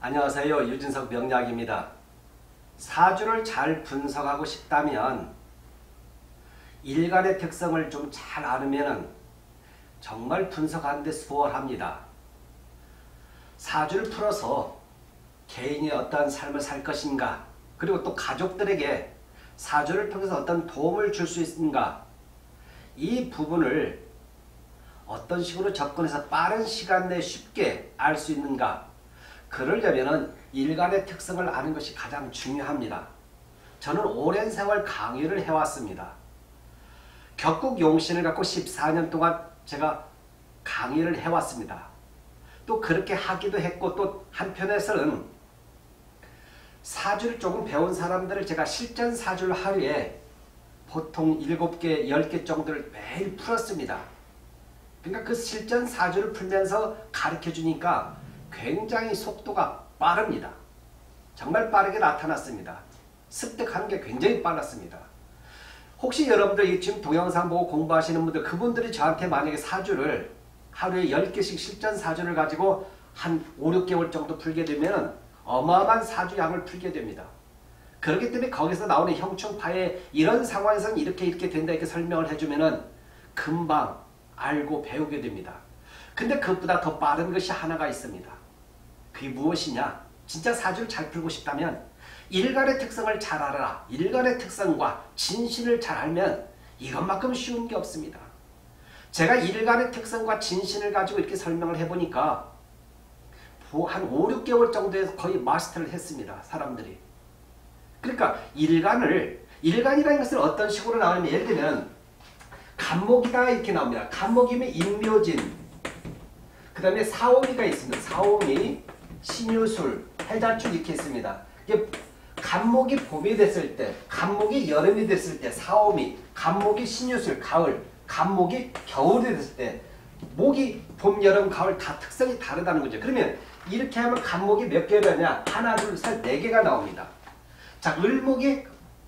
안녕하세요. 유진석 명약입니다. 사주를 잘 분석하고 싶다면 일간의 특성을 좀 잘 알으면 정말 분석하는 데 수월합니다. 사주를 풀어서 개인이 어떠한 삶을 살 것인가, 그리고 또 가족들에게 사주를 통해서 어떤 도움을 줄 수 있는가, 이 부분을 어떤 식으로 접근해서 빠른 시간 내에 쉽게 알 수 있는가, 그러려면 일간의 특성을 아는 것이 가장 중요합니다. 저는 오랜 세월 강의를 해왔습니다. 격국용신을 갖고 14년 동안 제가 강의를 해왔습니다. 또 그렇게 하기도 했고, 또 한편에서는 사주를 조금 배운 사람들을 제가 실전 사주를 하루에 보통 7개, 10개 정도를 매일 풀었습니다. 그러니까 그 실전 사주를 풀면서 가르쳐 주니까 굉장히 속도가 빠릅니다. 정말 빠르게 나타났습니다. 습득하는 게 굉장히 빨랐습니다. 혹시 여러분들 지금 동영상 보고 공부하시는 분들, 그분들이 저한테 만약에 사주를 하루에 10개씩 실전 사주를 가지고 한 5, 6개월 정도 풀게 되면 어마어마한 사주양을 풀게 됩니다. 그렇기 때문에 거기서 나오는 형충파에 이런 상황에서는 이렇게 된다 이렇게 설명을 해주면은 금방 알고 배우게 됩니다. 근데 그것보다 더 빠른 것이 하나가 있습니다. 그게 무엇이냐? 진짜 사주를 잘 풀고 싶다면 일간의 특성을 잘 알아라. 일간의 특성과 진신을 잘 알면 이것만큼 쉬운 게 없습니다. 제가 일간의 특성과 진신을 가지고 이렇게 설명을 해보니까 한 5, 6개월 정도에서 거의 마스터를 했습니다. 사람들이. 그러니까 일간이라는 것은 어떤 식으로 나오냐면, 예를 들면 간목이다 이렇게 나옵니다. 간목이면 인묘진, 그 다음에 사오미가 있습니다. 사오미, 신유술, 해자축 이렇게 있습니다. 이게 간목이 봄이 됐을 때, 간목이 여름이 됐을 때 사오미, 간목이 신유술, 가을, 간목이 겨울이 됐을 때, 목이 봄, 여름, 가을 다 특성이 다르다는 거죠. 그러면 이렇게 하면 간목이 몇 개냐냐? 하나, 둘, 셋, 4개가 나옵니다. 자, 을목이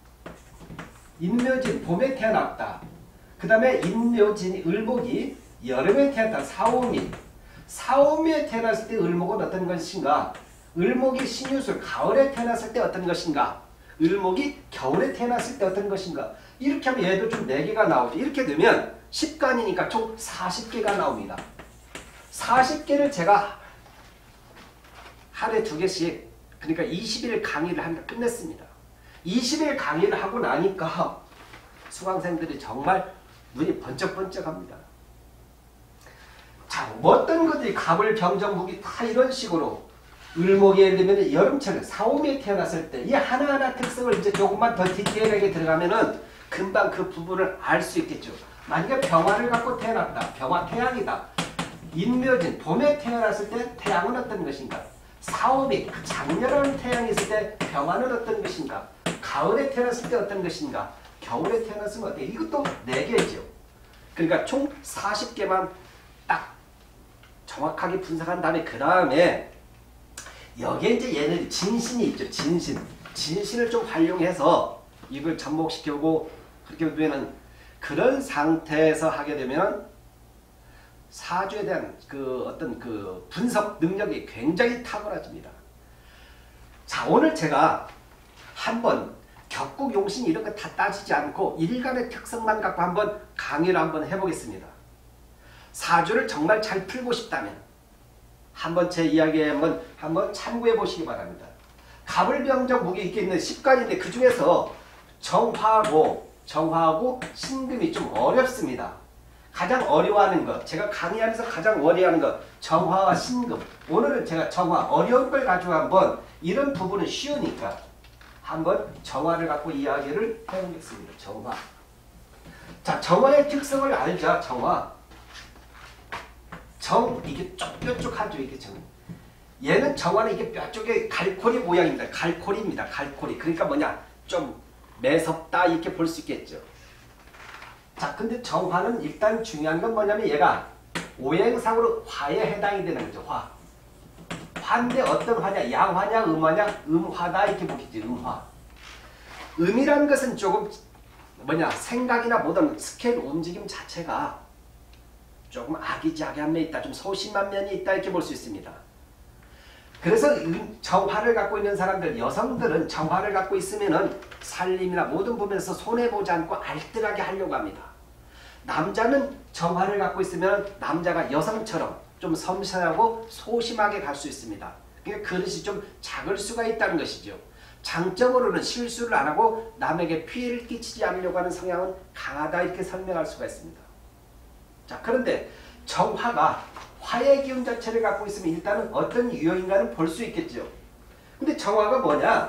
인묘진, 봄에 태어났다. 그 다음에 을목이 여름에 태어났다. 사오미. 사오미에 태어났을 때 을목은 어떤 것인가? 을목이 신유술, 가을에 태어났을 때 어떤 것인가? 을목이 겨울에 태어났을 때 어떤 것인가? 이렇게 하면 얘도 좀 4개가 나오죠. 이렇게 되면 10간이니까 총 40개가 나옵니다. 40개를 제가 하루에 2개씩, 그러니까 20일 강의를 끝냈습니다. 20일 강의를 하고 나니까 수강생들이 정말 눈이 번쩍번쩍합니다. 자, 어떤 것들이 갑을, 병정목이 다 이런 식으로, 을목이 예를 들면 여름철, 사오미에 태어났을 때 이 하나하나 특성을 이제 조금만 더 디테일하게 들어가면은 금방 그 부분을 알 수 있겠죠. 만약에 병화를 갖고 태어났다. 병화 태양이다. 인묘진, 봄에 태어났을 때 태양은 어떤 것인가? 사오미, 장렬한 태양이 있을 때 병화는 어떤 것인가? 가을에 태어났을 때 어떤 것인가? 겨울에 태어났으면 어때? 이것도 4개죠. 그러니까 총 40개만 딱 정확하게 분석한 다음에, 그 다음에 여기에 이제 얘는 진신이 있죠. 진신을 좀 활용해서 이걸 접목시키고 그렇게 되면, 그런 상태에서 하게 되면 사주에 대한 어떤 분석 능력이 굉장히 탁월해집니다. 자, 오늘 제가 한번 격국용신 이런 거 다 따지지 않고 일간의 특성만 갖고 한번 강의를 한번 해보겠습니다. 사주를 정말 잘 풀고 싶다면 한번 제 이야기에 한번 참고해 보시기 바랍니다. 갑을병정목이 이렇게 있는 10간인데 그 중에서 정화하고 신금이 좀 어렵습니다. 가장 어려워하는 것, 제가 강의하면서 가장 어려워하는 것, 정화와 신금. 오늘은 제가 정화, 어려운 걸 가지고 한번, 이런 부분은 쉬우니까 한번 정화를 갖고 이야기를 해보겠습니다. 정화. 자, 정화의 특성을 알자. 이게 뾰족하죠. 이게 얘는 정화는 이게 뾰족의 갈고리 모양입니다. 갈고리입니다. 갈고리. 그러니까 뭐냐? 좀 매섭다 이렇게 볼 수 있겠죠. 자, 근데 정화는 일단 중요한 건 뭐냐면 얘가 오행상으로 화에 해당이 되는 거죠. 화인데 어떤 화냐? 양화냐? 음화냐? 음화다 이렇게 보겠지. 음화. 음이라는 것은 조금 생각이나 모든 스케일 움직임 자체가 조금 아기자기한 면이 있다. 좀 소심한 면이 있다. 이렇게 볼 수 있습니다. 그래서 정화를 갖고 있는 사람들, 여성들은 정화를 갖고 있으면은 살림이나 모든 부분에서 손해보지 않고 알뜰하게 하려고 합니다. 남자는 정화를 갖고 있으면 남자가 여성처럼 좀 섬세하고 소심하게 갈 수 있습니다. 그러니까 그릇이 좀 작을 수가 있다는 것이죠. 장점으로는 실수를 안 하고 남에게 피해를 끼치지 않으려고 하는 성향은 강하다 이렇게 설명할 수가 있습니다. 자, 그런데 정화가 화의 기운 자체를 갖고 있으면 일단은 어떤 유형인가는 볼 수 있겠죠. 근데 정화가 뭐냐?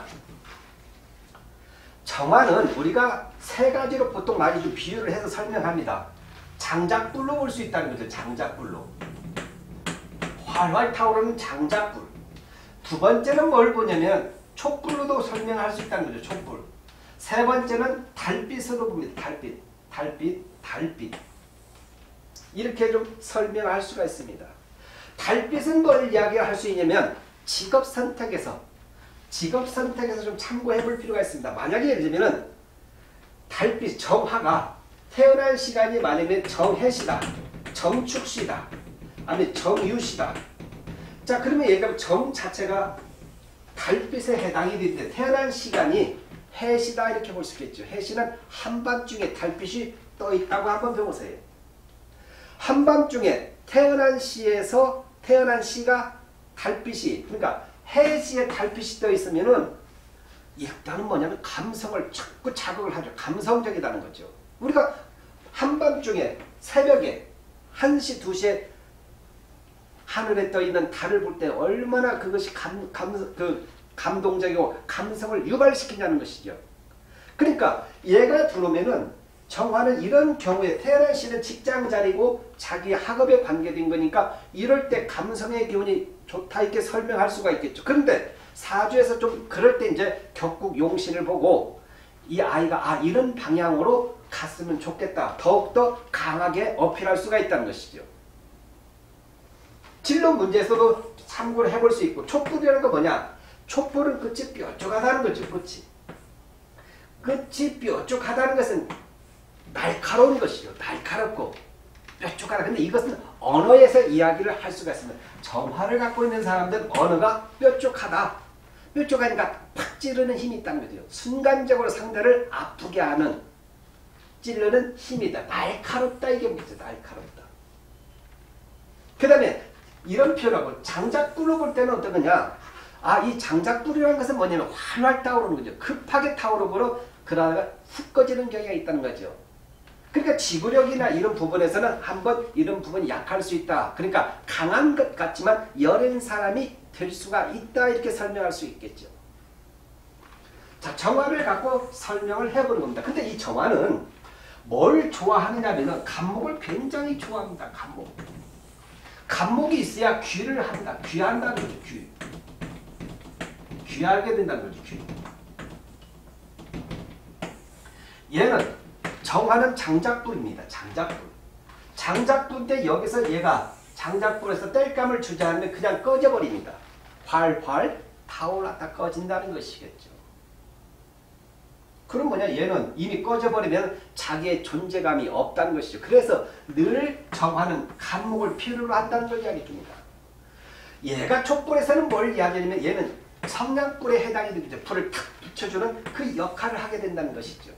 정화는 우리가 세 가지로 보통 많이 좀 비유를 해서 설명합니다. 장작불로 볼 수 있다는 거죠. 장작불로. 활활 타오르는 장작불. 두 번째는 뭘 보냐면 촛불로도 설명할 수 있다는 거죠. 촛불. 세 번째는 달빛으로 봅니다. 달빛. 이렇게 좀 설명할 수가 있습니다. 달빛은 뭘 이야기할 수 있냐면 직업 선택에서 좀 참고해 볼 필요가 있습니다. 만약에 예를 들면 달빛, 정화가 태어난 시간이 만약에 정해시다, 정축시다, 아니면 정유시다. 자, 그러면 얘가 정 자체가 달빛에 해당이 되는데 태어난 시간이 해시다 이렇게 볼 수 있겠죠. 해시는 한밤중에 달빛이 떠 있다고 한번 배워보세요. 한밤중에 태어난 시가 달빛이, 그러니까 해시에 달빛이 떠 있으면은 일단은 뭐냐면 감성을 자꾸 자극을 하죠. 감성적이라는 거죠. 우리가 한밤중에 새벽에 1시, 2시에 하늘에 떠 있는 달을 볼 때 얼마나 그것이 감동적이고 감성을 유발시키냐는 것이죠. 그러니까 얘가 들어오면은 정화는 이런 경우에 태어난 시는 직장 자리고 자기 학업에 관계된 거니까 이럴 때 감성의 기운이 좋다 이렇게 설명할 수가 있겠죠. 그런데 사주에서 좀 그럴 때 이제 격국 용신을 보고 이 아이가 이런 방향으로 갔으면 좋겠다. 더욱더 강하게 어필할 수가 있다는 것이죠. 진로 문제에서도 참고를 해볼 수 있고 촛불이라는 건 뭐냐? 촛불은 끝이 뾰족하다는 거죠. 끝이 뾰족하다는 것은 날카로운 것이죠. 날카롭고 뾰족하다. 근데 이것은 언어에서 이야기를 할 수가 있습니다. 정화를 갖고 있는 사람들은 언어가 뾰족하다. 뾰족하니까 팍 찌르는 힘이 있다는 거죠. 순간적으로 상대를 아프게 하는 찌르는 힘이다. 날카롭다 이게 뭐죠? 날카롭다. 그 다음에 이런 표현하고 장작불로 볼 때는 어떤 거냐? 이 장작불이라는 것은 뭐냐면 활활 타오르는 거죠. 급하게 타오르고 그러다가 훅 꺼지는 경우가 있다는 거죠. 그러니까 지구력이나 이런 부분에서는 한번 이런 부분이 약할 수 있다. 그러니까 강한 것 같지만 여린 사람이 될 수가 있다. 이렇게 설명할 수 있겠죠. 자, 정화를 갖고 설명을 해보는 겁니다. 근데 이 정화는 뭘 좋아하느냐면 간목을 굉장히 좋아합니다. 간목이 있어야 귀를 한다. 귀한다는 거죠. 귀하게 된다는 거죠. 얘는 정화는 장작불입니다. 장작불인데 여기서 얘가 장작불에서 땔감을 주지 않으면 그냥 꺼져버립니다. 활활 타올랐다 꺼진다는 것이겠죠. 그럼 뭐냐? 얘는 이미 꺼져버리면 자기의 존재감이 없다는 것이죠. 그래서 늘 정화는 간목을 필요로 한다는 걸 이야기합니다. 얘가 촛불에서는 뭘 이야기하냐면 얘는 성냥불에 해당이 되겠죠. 불을 탁 붙여주는 그 역할을 하게 된다는 것이죠.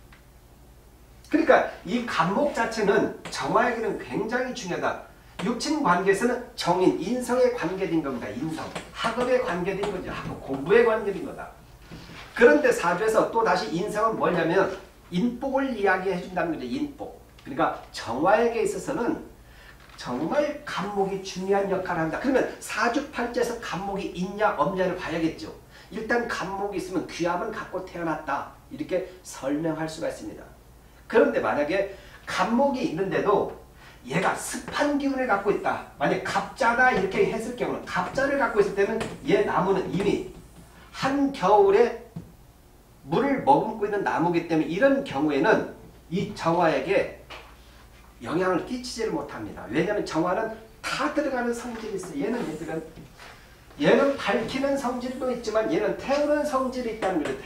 그러니까 이 간목 자체는 정화에게는 굉장히 중요하다. 육친 관계에서는 정인, 인성에 관계된 겁니다. 인성. 학업에 관계된 거죠. 학업 공부에 관계된 거다. 그런데 사주에서 또 다시 인성은 뭐냐면 인복을 이야기해 준다는 거죠. 인복. 그러니까 정화에게 있어서는 정말 간목이 중요한 역할을 한다. 그러면 사주팔자에서 간목이 있냐 없냐를 봐야겠죠. 일단 간목이 있으면 귀함은 갖고 태어났다. 이렇게 설명할 수가 있습니다. 그런데 만약에 간목이 있는데도 얘가 습한 기운을 갖고 있다. 만약에 갑자다 이렇게 했을 경우는 갑자를 갖고 있을 때는 얘 나무는 이미 한겨울에 물을 머금고 있는 나무이기 때문에 이런 경우에는 이 정화에게 영향을 끼치지를 못합니다. 왜냐하면 정화는 다 들어가는 성질이 있어요. 얘는 밝히는 성질도 있지만 얘는 태우는 성질이 있다는 거죠.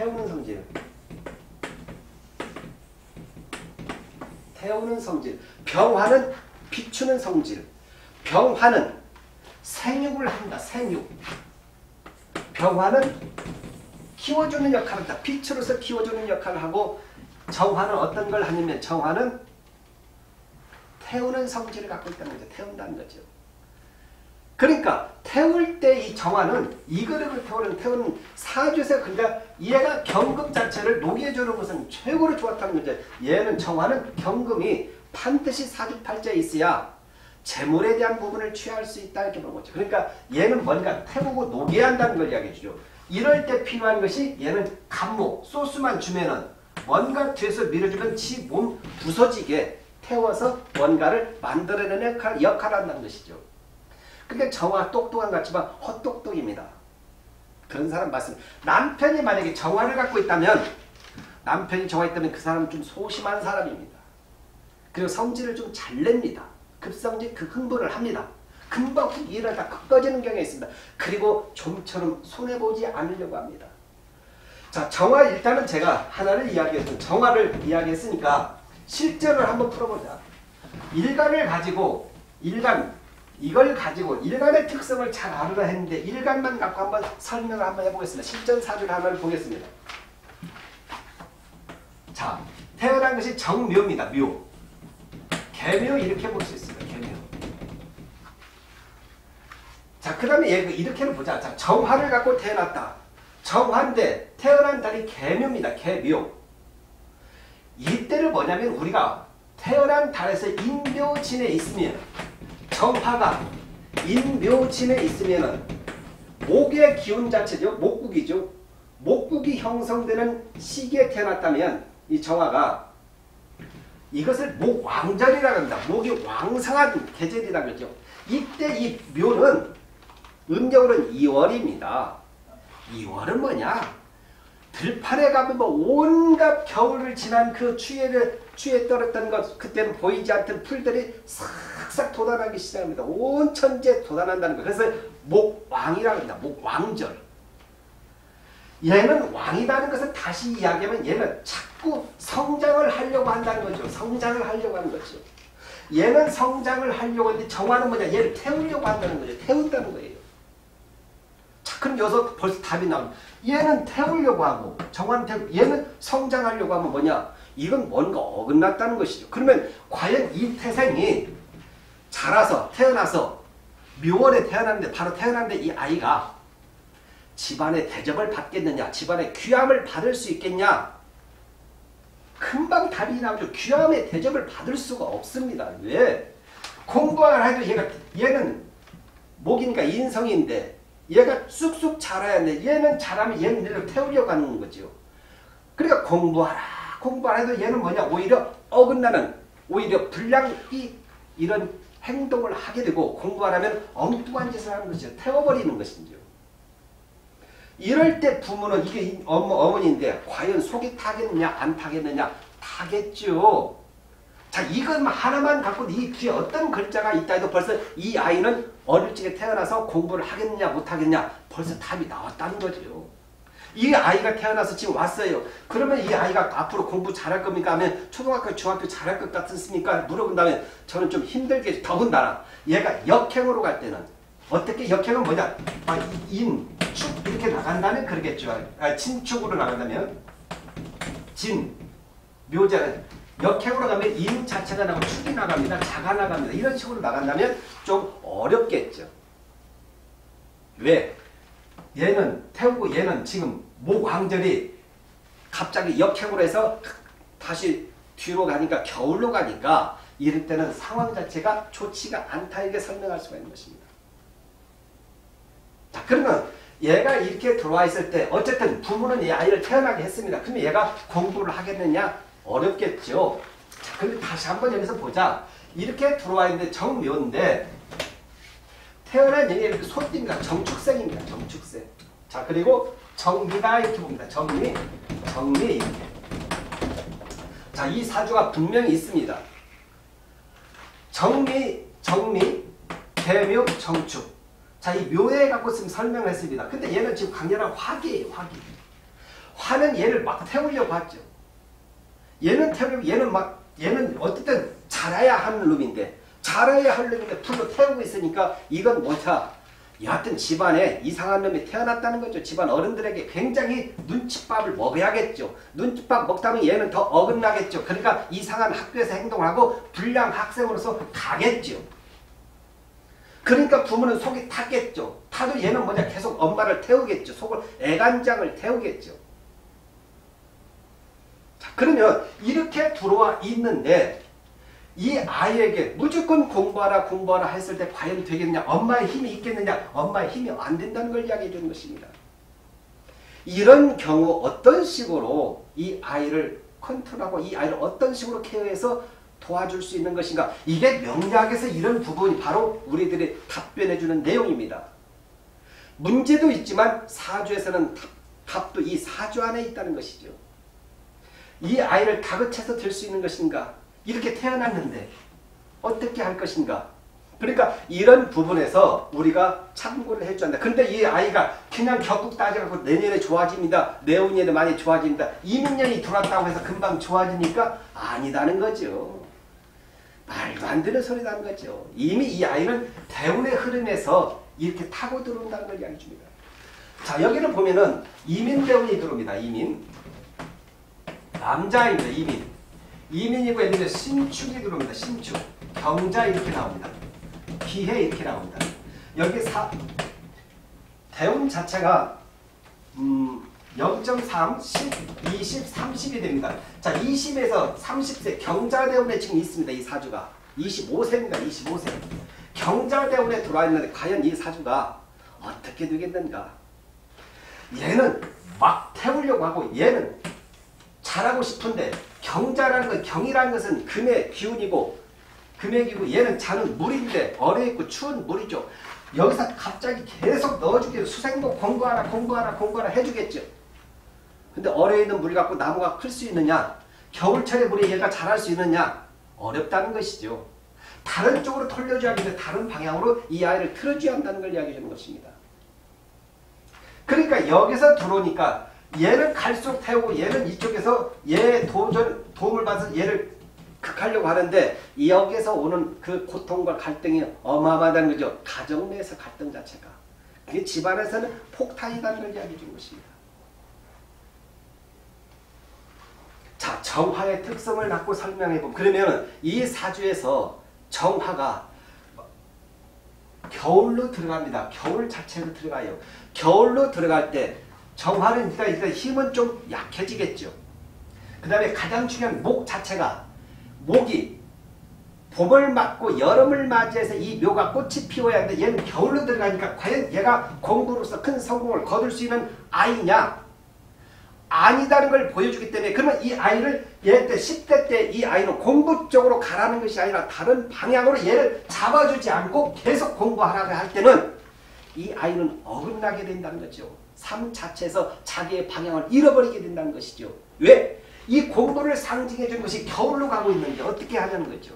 태우는 성질. 병화는 비추는 성질. 병화는 생육을 한다. 경화는 키워주는 역할을 한다. 빛으로서 키워주는 역할을 하고 정화는 어떤 걸 하냐면 정화는 태우는 성질을 갖고 있다는 거죠. 태운다는 거죠. 그러니까 태울 때 이 정화는 이 그릇을 태우는 사주에서 그러니까 얘가 경금 자체를 녹여주는 것은 최고로 좋았다는 거죠. 얘는 정화는 경금이 반드시 사주팔자에 있어야 재물에 대한 부분을 취할 수 있다 이렇게 보는 거죠. 그러니까 얘는 뭔가 태우고 녹여야 한다는 걸 이야기해 주죠. 이럴 때 필요한 것이 얘는 간목, 소스만 주면은 뭔가 뒤에서 밀어주면 지 몸 부서지게 태워서 뭔가를 만들어내는 역할을 한다는 것이죠. 그러니까 정화 똑똑한 것 같지만 헛똑똑입니다. 그런 사람 맞습니다. 남편이 만약에 정화를 갖고 있다면 남편이 정화 있다면 그 사람은 좀 소심한 사람입니다. 그리고 성질을 좀 잘 냅니다. 급성질 흥분을 합니다. 금방 일을 다 꺼지는 경향이 있습니다. 그리고 좀처럼 손해보지 않으려고 합니다. 자, 정화 일단은 제가 하나를 이야기했습니다. 정화를 이야기했으니까 실전을 한번 풀어보자. 일간을 가지고 이걸 가지고 일간의 특성을 잘 알으라 했는데 일간만 갖고 한번 설명을 한번 해보겠습니다. 실전 사주를 하나를 보겠습니다. 자, 태어난 것이 정묘입니다. 묘. 개묘 이렇게 볼 수 있습니다. 개묘. 자, 그 다음에 이렇게는 보자. 자, 정화를 갖고 태어났다. 정화인데 태어난 달이 개묘입니다. 개묘. 이때를 뭐냐면 우리가 태어난 달에서 인묘진에 있으면 정화가 인묘진에 있으면은 목의 기운 자체죠. 목국이죠. 목국이 형성되는 시기에 태어났다면 이 정화가 이것을 목왕절이라고 합니다. 목이 왕성한 계절이라고 그러죠. 이때 이 묘는 음력으로는 2월입니다. 2월은 뭐냐? 들판에 가면 뭐 온갖 겨울을 지난 그 추위에 떨었던 것 그때는 보이지 않던 풀들이 싹싹 돋아나기 시작합니다. 온 천지에 돋아난다는 거. 그래서 목왕이라고 합니다. 목왕절. 얘는 왕이라는 것은 다시 이야기하면 얘는 자꾸 성장을 하려고 한다는 거죠. 성장을 하려고 하는 거죠. 얘는 성장을 하려고 하는데 정화는 뭐냐? 얘를 태우려고 한다는 거죠. 태운다는 거예요. 자, 그럼 여기서 벌써 답이 나옵니다. 얘는 태우려고 하고 정화는 얘는 성장하려고 하면 뭐냐? 이건 뭔가 어긋났다는 것이죠. 그러면 과연 이 태생이 자라서 태어나서 묘월에 태어났는데 바로 태어났는데 이 아이가 집안의 대접을 받겠느냐? 집안의 귀함을 받을 수 있겠냐? 금방 답이 나오죠. 귀함의 대접을 받을 수가 없습니다. 왜? 공부를 해도 얘는 목이니까 인성인데 얘가 쑥쑥 자라야 하는데 얘는 자라면 얘는 얘를 태우려고 하는 거죠. 그러니까 공부하라 해도 얘는 뭐냐? 오히려 어긋나는 오히려 불량이 이런 행동을 하게 되고 공부하라면 엉뚱한 짓을 하는 것이죠. 태워버리는 것이죠. 이럴 때 부모는 이게 어머니인데 과연 속이 타겠느냐 안 타겠느냐? 타겠죠. 자, 이것만 하나만 갖고 이 뒤에 어떤 글자가 있다 해도 벌써 이 아이는 어릴 적에 태어나서 공부를 하겠느냐 못하겠냐 벌써 답이 나왔다는 거죠. 이 아이가 태어나서 지금 왔어요. 그러면 이 아이가 앞으로 공부 잘할 겁니까? 하면 초등학교, 중학교 잘할 것 같습니까? 물어본다면 저는 좀 힘들게 더군다나 얘가 역행으로 갈 때는 어떻게 역행은 뭐냐? 인, 축 이렇게 나간다면 그러겠죠. 친축으로 나간다면 진, 묘자는 역행으로 가면 인 자체가 나가고 축이 나갑니다. 자가 나갑니다. 이런 식으로 나간다면 좀 어렵겠죠. 왜? 얘는 태우고 얘는 지금 목왕절이 갑자기 역행으로 해서 다시 뒤로 가니까 겨울로 가니까 이럴 때는 상황 자체가 좋지가 않다 이렇게 설명할 수가 있는 것입니다. 자, 그러면 얘가 이렇게 들어와 있을 때 어쨌든 부모는 이 아이를 태어나게 했습니다. 그러면 얘가 공부를 하겠느냐? 어렵겠죠. 자, 근데 다시 한번 여기서 보자. 이렇게 들어와 있는데 정묘인데 태어난 얘는 이렇게 소띠입니다. 정축생입니다. 정축생. 자, 그리고 정미다 이렇게 봅니다. 정미 이렇게. 자, 이 사주가 분명히 있습니다. 정미, 개묘, 정축. 자, 이 묘에 갖고 지금 설명을 했습니다. 근데 얘는 지금 강렬한 화기예요. 화기. 화는 얘를 막 태우려고 하죠. 얘는 얘는 어쨌든 자라야 하는 놈인데 불로 태우고 있으니까 이건 뭐냐? 여하튼 집안에 이상한 놈이 태어났다는 거죠. 집안 어른들에게 굉장히 눈칫밥을 먹여야겠죠. 눈칫밥 먹다면 얘는 더 어긋나겠죠. 그러니까 이상한 학교에서 행동을 하고 불량 학생으로서 가겠죠. 그러니까 부모는 속이 탔겠죠. 타도 얘는 뭐냐 계속 엄마를 태우겠죠. 속을 애간장을 태우겠죠. 자, 그러면 이렇게 들어와 있는데 이 아이에게 무조건 공부하라 했을 때 과연 되겠느냐? 엄마의 힘이 있겠느냐? 엄마의 힘이 안 된다는 걸 이야기해 주는 것입니다. 이런 경우 어떤 식으로 이 아이를 컨트롤하고 이 아이를 어떤 식으로 케어해서 도와줄 수 있는 것인가? 이게 명리학에서 이런 부분이 바로 우리들이 답변해 주는 내용입니다. 문제도 있지만 사주에서는 답도 이 사주 안에 있다는 것이죠. 이 아이를 다그쳐서 들 수 있는 것인가? 이렇게 태어났는데 어떻게 할 것인가? 그러니까 이런 부분에서 우리가 참고를 해줘야 한다. 근데 이 아이가 그냥 격국 따져갖고 내년에 좋아집니다. 내후년에 많이 좋아집니다. 이민년이 들어왔다고 해서 금방 좋아지니까 아니다는 거죠. 말도 안 되는 소리라는 거죠. 이미 이 아이는 대운의 흐름에서 이렇게 타고 들어온다는 걸 이야기해 줍니다. 자, 여기를 보면은 이민대운이 들어옵니다. 이민. 남자입니다. 이민. 이민이고 여기는 신축이 들어옵니다. 신축. 경자 이렇게 나옵니다. 기해 이렇게 나옵니다. 여기 대운 자체가 0.3, 10, 20, 30이 됩니다. 자, 20에서 30세 경자대운에 지금 있습니다. 이 사주가. 25세입니다. 25세. 경자대운에 들어와 있는데 과연 이 사주가 어떻게 되겠는가? 얘는 막 태우려고 하고 얘는 잘하고 싶은데 경자라는 건 경이라는 것은 금의 기운이고 금액이고 얘는 자는 물인데 얼어있고 추운 물이죠. 여기서 갑자기 계속 넣어주게 수생복 공부하라 해주겠죠. 근데 얼어있는 물 갖고 나무가 클 수 있느냐? 겨울철에 물에 얘가 자랄 수 있느냐? 어렵다는 것이죠. 다른 쪽으로 돌려줘야겠는데 다른 방향으로 이 아이를 틀어줘야 한다는 걸 이야기해 주는 것입니다. 그러니까 여기서 들어오니까 얘는 갈수록 태우고 얘는 이쪽에서 얘 도움을 받아서 얘를 극하려고 하는데 여기에서 오는 그 고통과 갈등이 어마어마하다는 거죠. 가정 내에서 갈등 자체가. 그게 집안에서는 폭탄이라는 걸 이야기해 주는 것입니다. 자, 정화의 특성을 갖고 설명해 보면 그러면 이 사주에서 정화가 겨울로 들어갑니다. 겨울 자체로 들어가요. 겨울로 들어갈 때 정화는 일단 힘은 좀 약해지겠죠. 그 다음에 가장 중요한 목 자체가 목이 봄을 맞고 여름을 맞이해서 이 묘가 꽃이 피워야 하는데 얘는 겨울로 들어가니까 과연 얘가 공부로서 큰 성공을 거둘 수 있는 아이냐? 아니다는 걸 보여주기 때문에 그러면 이 아이를 얘 때 10대 때 이 아이는 공부 쪽으로 가라는 것이 아니라 다른 방향으로 얘를 잡아주지 않고 계속 공부하라고 할 때는 이 아이는 어긋나게 된다는 거죠. 삶 자체에서 자기의 방향을 잃어버리게 된다는 것이죠. 왜? 이 공부를 상징해 준 것이 겨울로 가고 있는데 어떻게 하냐는 거죠.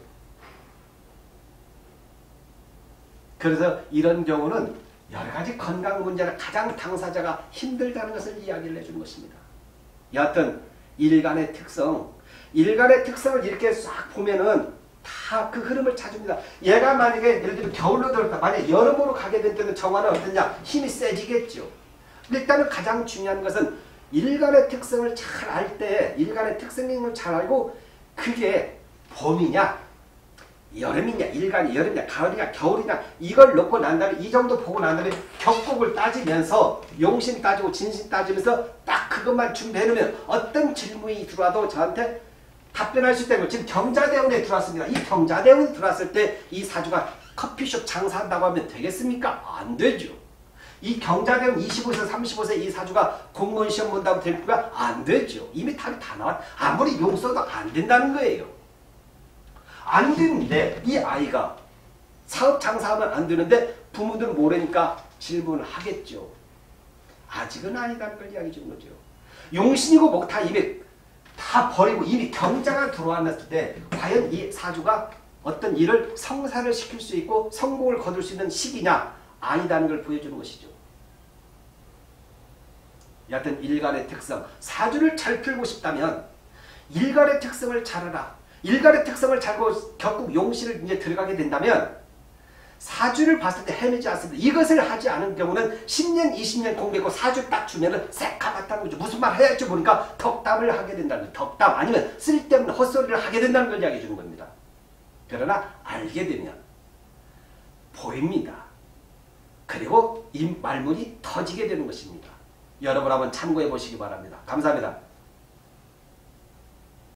그래서 이런 경우는 여러 가지 건강 문제나 가장 당사자가 힘들다는 것을 이야기를 해주는 것입니다. 여하튼 일간의 특성을 이렇게 싹 보면은 다 그 흐름을 찾습니다. 얘가 만약에 예를 들면 겨울로 들었다. 만약에 여름으로 가게 될 때는 정화는 어떠냐? 힘이 세지겠죠. 일단은 가장 중요한 것은 일간의 특성을 잘 알 때 일간의 특성을 잘 알고 그게 봄이냐 여름이냐 일간이 여름이냐 가을이냐 겨울이냐 이걸 놓고 난 다음에 이 정도 보고 난 다음에 격국을 따지면서 용신 따지고 진신 따지면서 딱 그것만 준비해놓으면 어떤 질문이 들어와도 저한테 답변할 수 있다는 거. 지금 경자대운에 들어왔습니다. 이 경자대운에 들어왔을 때 이 사주가 커피숍 장사한다고 하면 되겠습니까? 안 되죠. 이 경자대운 25세 35세 이 사주가 공무원 시험 본다고 될까? 안 되죠. 이미 답이 다 나와. 아무리 용 써도 안 된다는 거예요. 안 되는데 이 아이가 사업 장사하면 안 되는데 부모들은 모르니까 질문을 하겠죠. 아직은 아니다는 걸 이야기해 주는 거죠. 용신이고 뭐 다 이미 다 버리고 이미 경자가 들어왔을 때 과연 이 사주가 어떤 일을 성사를 시킬 수 있고 성공을 거둘 수 있는 시기냐? 아니다는 걸 보여주는 것이죠. 여하튼 일간의 특성, 사주를 잘 풀고 싶다면 일간의 특성을 잘 알아. 일간의 특성을 잘 알고 격국 용신을 이제 들어가게 된다면 사주를 봤을 때 헤매지 않습니다. 이것을 하지 않은 경우는 10년, 20년 공부했고 사주를 딱 주면은 새까맣다는 거죠. 무슨 말 해야 할지 모르니까 덕담을 하게 된다는 거죠. 덕담 아니면 쓸데없는 헛소리를 하게 된다는 걸 이야기해 주는 겁니다. 그러나 알게 되면 보입니다. 그리고 이 말문이 터지게 되는 것입니다. 여러분 한번 참고해 보시기 바랍니다. 감사합니다.